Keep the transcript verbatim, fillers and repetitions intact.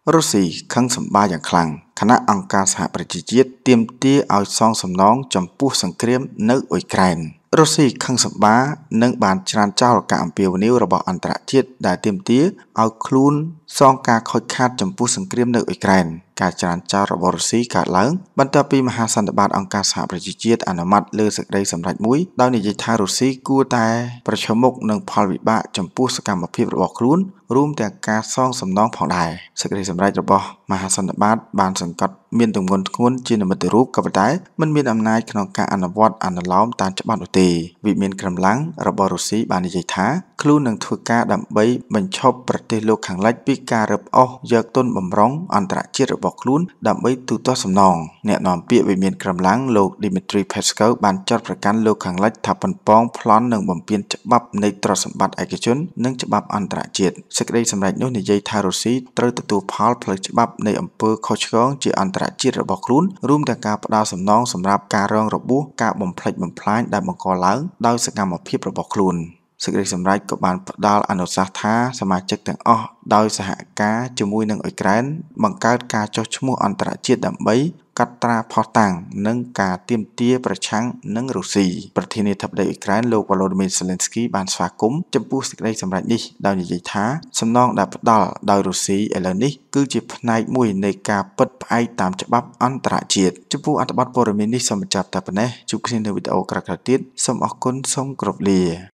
រុស្ស៊ីខឹងសម្បាយ៉ាងខ្លាំងខណៈអង្គការសហប្រជាជាតិទាមទារឲ្យសងសំណងចំពោះសង្គ្រាមនៅអ៊ុយក្រែនរុស្ស៊ីខឹងសម្បានិងបានច្រានចោលការអំពាវនាវរបស់អន្តរជាតិដែលទាមទារឲ្យខ្លួនសងការខូចខាតចំពោះសង្គ្រាមនៅអ៊ុយក្រែនការច្រានចោលរបស់រុស្ស៊ីកើតឡើងបន្ទាប់ពីមហាសន្និបាតអង្គការសហប្រជាជាតិអនុម័តលើសេចក្តីសម្រេចមួយដោយនិយាយថារុស្ស៊ីគួរតែប្រឈមមុខនឹងផលវិបាកចំពោះសកម្មភាពរបស់ខ្លួនរួមទាំងការសងសំណងផងដែរសេចក្តីសម្រេចរបស់មហាសន្និបាតបានសង្កត់មានទម្ងន់ធ្ងន់ជានិមិត្តរូបក៏ប៉ុន្តែមិនមានអំណាចក្នុងការអនុវត្តអនុលោមតាមច្បាប់នោះទេវិមានក្រំឡាំងរបស់រុស្ស៊ីបាននិយាយថាខ្លួននឹងធ្វើការដើម្បីបញ្ឈប់ប្រទេសលោកខាងលិចពីការរឹបអូសយកទុនបម្រុងអន្តរជាតិរបស់ខ្លួនដើម្បីទូទាត់សំណងអ្នកនាំពាក្យវិមានក្រំឡាំងលោក Dmitry Peskov បានចាត់ប្រកាន់លោកខាងលិចថាប៉ុនប៉ងប្លន់និងបំពានច្បាប់នៃទ្រព្យសម្បត្តិឯកជននិងច្បាប់អន្តរជាតិសេចក្តីសម្រេចនោះនិយាយថារុស្ស៊ីត្រូវទទួលផលផ្លូវច្បាប់នៃអំពើខុសឆ្គងជាអន្តរជាតិរបស់ខ្លួនរួមទាំងការផ្ដល់សំណងសម្រាប់ការរងរបួសការបំផ្លិចបំផ្លាញដែលបង្កឡើងដោយសកម្មភាពរបស់ខ្លួនសេចក្តីសម្រេចក៏បានផ្ដល់អនុសាសន៍ថាសមាជិកទាំងអស់ដោយសហការជាមួយនឹងអ៊ុយក្រែនបង្កើតការចុះឈ្មោះអន្តរជាតិដើម្បីកត់ត្រាភស្តុតាងនិងការទាមទារប្រឆាំងនឹងរុស្ស៊ីប្រធានាធិបតីអ៊ុយក្រែនលោក Volodymyr Zelensky បានស្វាគមន៍ចំពោះសេចក្តីសម្រេចនេះដោយនិយាយថាសំណងដែលផ្ដល់ដោយរុស្ស៊ីឥឡូវនេះគឺជាផ្នែកមួយនៃការពិតផ្អែកតាមច្បាប់អន្តរជាតិចំពោះអត្ថបទព័ត៌មាននេះសូមបញ្ចប់តែប៉ុណ្ណេះជួបគ្នានៅវីដេអូក្រោយៗទៀតសូមអរគុណសូមគោរពលា